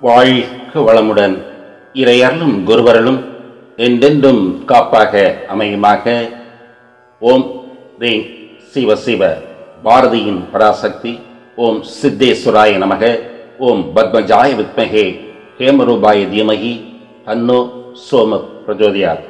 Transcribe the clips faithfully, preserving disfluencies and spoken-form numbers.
வாழ்க வளமுடன். இறையருளும் குருவருளும் என்றென்றும் காப்பாக அமையுமாக. ஓம் ரீம் சிவ சிவ. பாரதியின் பராசக்தி. ஓம் சித்தேஸ்வராய நமக. ஓம் பத்மஜாய வித்மகே ஹேமரூபாய தீமகி தன்னோ சோம பிரஜோதியார்.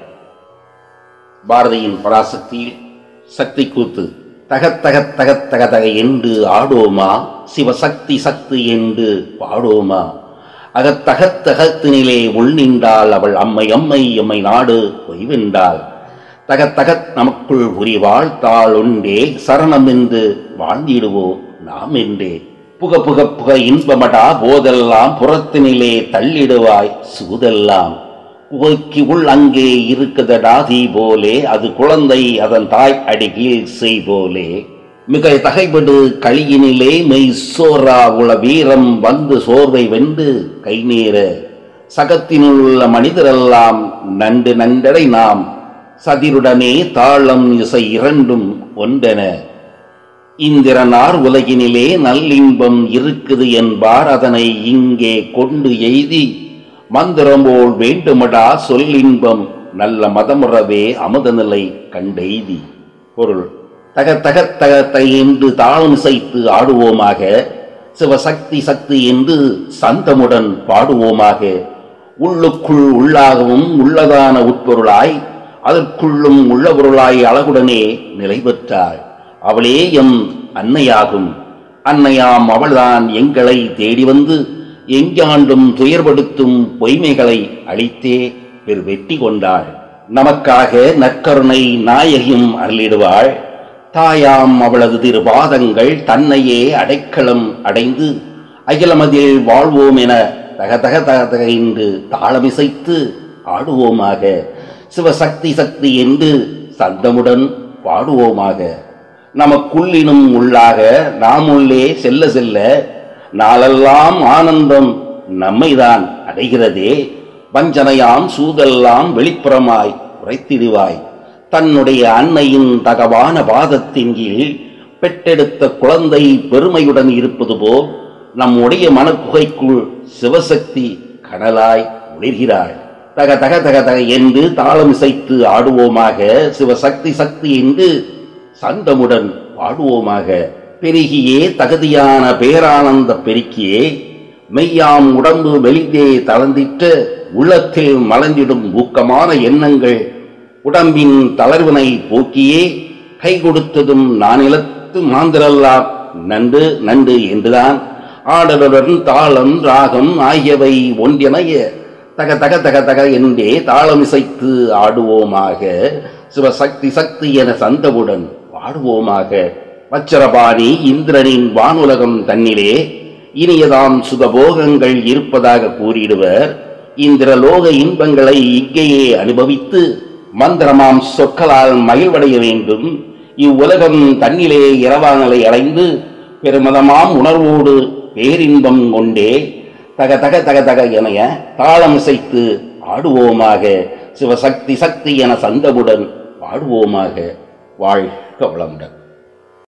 பாரதியின் பராசக்தியில் சக்தி கூத்து. தகத்தகத் தகத் தகதக என்று ஆடோமா, சிவசக்தி சக்தி என்று பாடோமா. அகத்தகத்தகத்தினிலே உள் நின்றால் அவள் அம்மை அம்மை எம்மை நாடு பொய்வென்றாள். தகத்தகத் நமக்குள் உரிவாள் தாள் உண்டே சரணம் என்று வாழ்ந்திடுவோ நாம் என்றே. புக புக புக இன்பமடா போதெல்லாம் புறத்தினிலே தள்ளிடுவாய் சூதெல்லாம். புகைக்கு உள் அங்கே இருக்குதடா தீ போலே, அது குழந்தை அதன் தாய் அடிகீழ் செய் போலே. மிக தகைபடு களியினிலே மெய் சோரா உள வீரம் வந்து சோர்வை வென்று கை நேர. சகத்தினுள்ள மனிதரெல்லாம் நண்டு நண்டடை நாம், சதிருடனே தாளம் இசை இரண்டும் ஒன்றென. இந்திரனார் உலகினிலே நல்லின்பம் இருக்குது என்பார், அதனை இங்கே கொண்டு எய்தி மந்திரம் போல் வேண்டுமடா சொல்லின்பம் நல்ல மதமுறவே அமுத நிலை கண்டெய்தி. பொருள்: தக தக தகத்தை என்று தாளம் இசைத்து ஆடுவோமாக, சிவசக்தி சக்தி என்று சந்தமுடன் பாடுவோமாக. உள்ளுக்குள் உள்ளாகவும் உள்ளதான உட்பொருளாய் அதற்குள்ளும் உள்ள பொருளாய் அழகுடனே நிலை பெற்றாள். அவளே எம் அன்னையாகும். அன்னையாம் அவள்தான் எங்களை தேடி வந்து எங்காண்டும் துயர்படுத்தும் பொய்மைகளை அழித்தே பெரு வெற்றி கொண்டாள். நமக்காக நற்கருணை நாயகியும் அருளிடுவாள். தாயாம் அவளது திருபாதங்கள் தன்னையே அடைக்கலம் அடைந்து அகிலமதில் வாழ்வோம் என தகதக தகதக என்று தாளமிசைத்து ஆடுவோமாக. சிவசக்தி சக்தி என்று சந்தமுடன் பாடுவோமாக. நமக்குள்ளினும் உள்ளாக நாம் உள்ளே செல்ல செல்ல நாளெல்லாம் ஆனந்தம் நம்மைதான் அடைகிறதே. வஞ்சனையாம் சூதெல்லாம் வெளிப்புறமாய் உரைத்திடுவாய். தன்னுடைய அன்னையின் தகவான பாதத்தின் கீழ் பெற்றெடுத்த குழந்தை பெருமையுடன் இருப்பது போல் நம்முடைய மனக்குகைக்குள் சிவசக்தி கடலாய் ஒளிர்கிறாள். தக தக தக தக என்று தாளம் இசைத்து ஆடுவோமாக. சிவசக்தி சக்தி என்று சந்தமுடன் பாடுவோமாக. பெருகியே தகுதியான பேரானந்த பெருக்கியே மெய்யாம் உடம்பு வெளிந்தே தளர்ந்திட்டு உள்ளத்தில் மலர்ந்திடும் ஊக்கமான எண்ணங்கள் உடம்பின் தளர்வினை போக்கியே கை கொடுத்ததும் நானிலத்து மாந்திரல்லாம் நன்று நன்று என்றுதான். ஆடலுடன் தாளம் ராகம் ஆகியவை ஒன்றிணைய தக தக தக தக என்றே தாளம் இசைத்து ஆடுவோமாக. சிவசக்தி சக்தி என சந்தவுடன் பாடுவோமாக. வச்சரபாணி இந்திரனின் வானுலகம் தன்னிலே இனியதாம் சுகபோகங்கள் இருப்பதாக கூறிடுவர். இந்திரலோக இன்பங்களை இங்கேயே அனுபவித்து மந்திரமாம் சொற்களால் மகிழ்வடைய வேண்டும். இவ்வுலகம் தன்னிலே இரவானலை அடைந்து பெருமதமாம் உணர்வோடு பேரின்பம் கொண்டே தக தக தக தக எனைய தாளம் இசைத்து ஆடுவோமாக. சிவசக்தி சக்தி என சந்தமுடன் பாடுவோமாக. வாழ்க வளமுடன்.